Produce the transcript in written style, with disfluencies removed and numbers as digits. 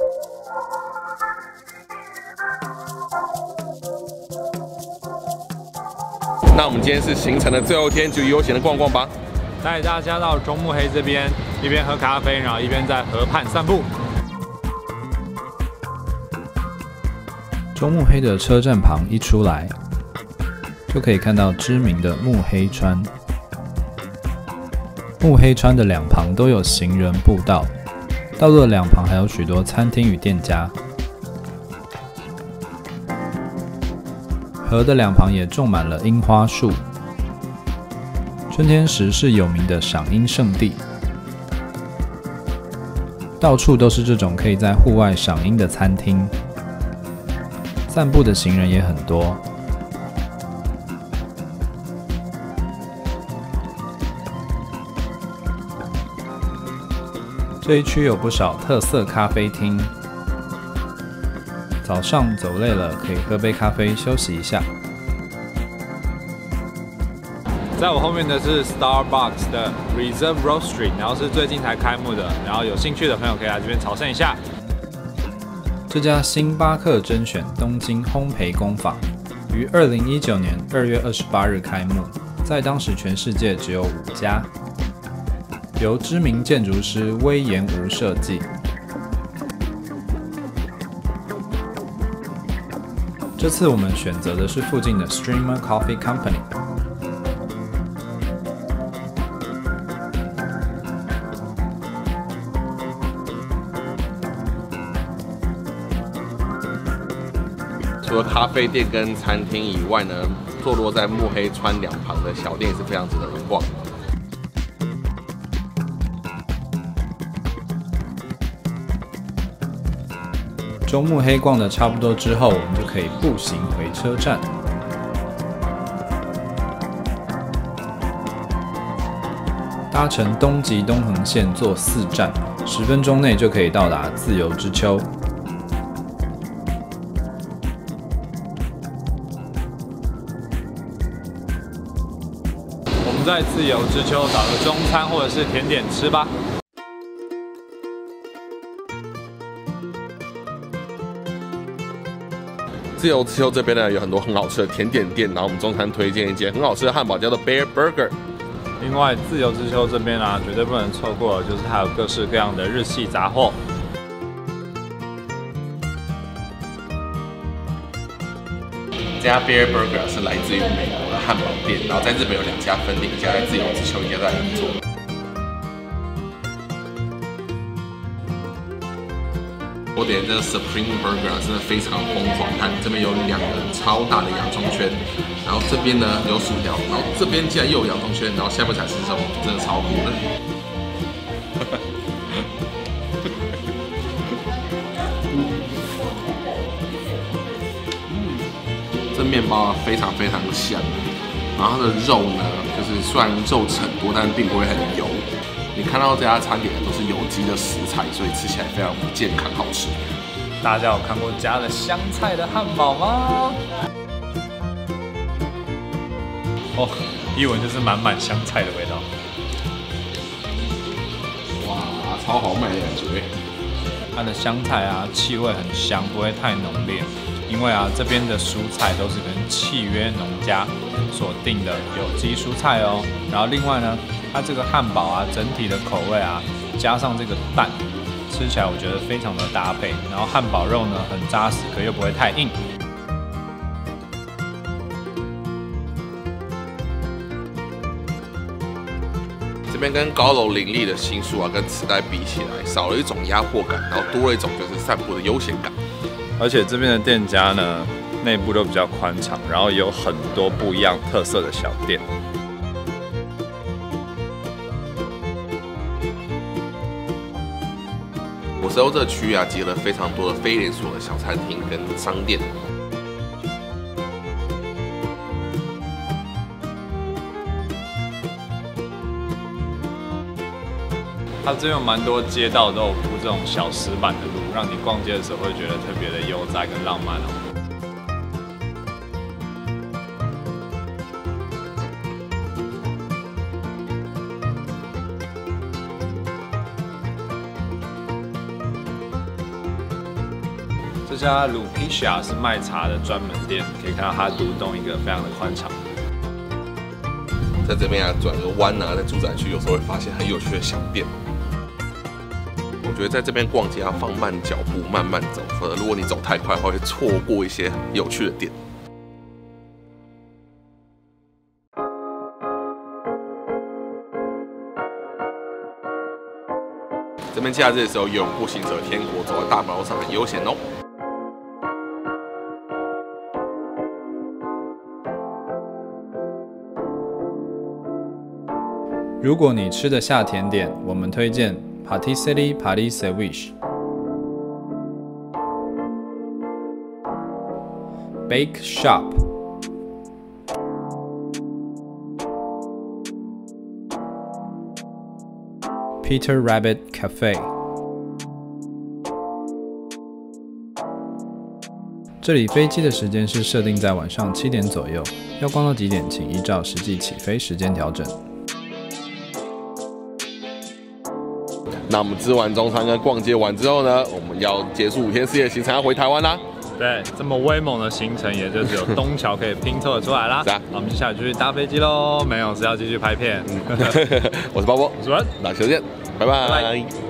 那我们今天是行程的最后一天，就悠闲的逛逛吧。 带大家到中目黑这边，一边喝咖啡，然后一边在河畔散步。 中目黑的车站旁一出来，就可以看到知名的目黑川。目黑川的两旁都有行人步道，道路的两旁还有许多餐厅与店家。河的两旁也种满了樱花树。春天时是有名的赏樱圣地，到处都是这种可以在户外赏樱的餐厅。散步的行人也很多。这一区有不少特色咖啡厅。早上走累了，可以喝杯咖啡休息一下。 在我后面的是 Starbucks 的 Reserve Roastery， 然后是最近才开幕的，然后有兴趣的朋友可以来这边朝圣一下。 这家星巴克甄选东京烘焙工坊于2019年2月28日开幕，在当时全世界只有5家，由知名建筑师隈研吾设计。这次我们选择的是附近的 Streamer Coffee Company。 除了咖啡店跟餐厅以外呢，坐落在目黑川两旁的小店也是非常值得人逛。 中目黑逛的差不多之后，我们就可以步行回车站。搭乘东急东横线坐4站，10分钟内就可以到达自由之丘。 我们在自由之丘找个中餐或者是甜点吃吧。 自由之丘这边呢有很多很好吃的甜点店，然后我们中餐推荐一间很好吃的汉堡，叫做 Bear Burger。 另外，自由之丘这边啊，绝对不能错过的就是还有各式各样的日系杂货。 这家 Bear Burger 是来自于美国的汉堡店，然后在日本有2家分店，一家在自由之丘，一家在银座。我点的这个 Supreme Burger 真的非常疯狂，看这边有2个超大的洋葱圈，然后这边呢有薯条，然后这边竟然又有洋葱圈，然后下面才是肉，真的超酷的。这面包啊非常非常香，然后它的肉呢，就是虽然肉很多，但并不会很油。你看到这家餐点都是有机的食材，所以吃起来非常健康好吃。 大家有看过加了香菜的汉堡吗？哦，一闻就是满满香菜的味道。 哇，超好买的感觉。 它的香菜啊，气味很香，不会太浓烈。因为啊，这边的蔬菜都是跟契约农家所定的有机蔬菜哦。然后另外呢，它这个汉堡啊，整体的口味啊，加上这个蛋，吃起来我觉得非常的搭配。然后汉堡肉呢很扎实，可又不会太硬。 这边跟高楼林立的新宿啊，跟磁带比起来，少了一种压迫感，然后多了一种就是散步的悠闲感。 而且这边的店家呢，内部都比较宽敞，然后也有很多不一样特色的小店。 我知道这区啊，集了非常多的非连锁的小餐厅跟商店。 它这边有蛮多街道都有铺这种小石板的路，让你逛街的时候会觉得特别的悠哉跟浪漫哦。 这家 Lupicia 是卖茶的专门店，可以看到它独栋一个非常的宽敞。 在这边转个弯在住宅区有时候会发现很有趣的小店。我觉得在这边逛街要放慢脚步，慢慢走，否则如果你走太快的话，会错过一些有趣的店。这边假日的时候，游泳步行者天国走在大马路上很悠闲哦。 如果你吃得下甜点，我们推荐 Patisserie Paris Sandwich、Bake Shop、Peter Rabbit Cafe。这里飞机的时间是设定在晚上7点左右，要逛到几点，请依照实际起飞时间调整。 那我们吃完中餐跟逛街完之后呢，我们要结束5天4夜行程，要回台湾啦。 对，这么威猛的行程，也就只有东桥可以拼凑得出来啦。 是啊， 那我们接下来就去搭飞机喽。没有，是要继续拍片。 我是包包， 我是文， 那下次见，拜拜。 拜拜。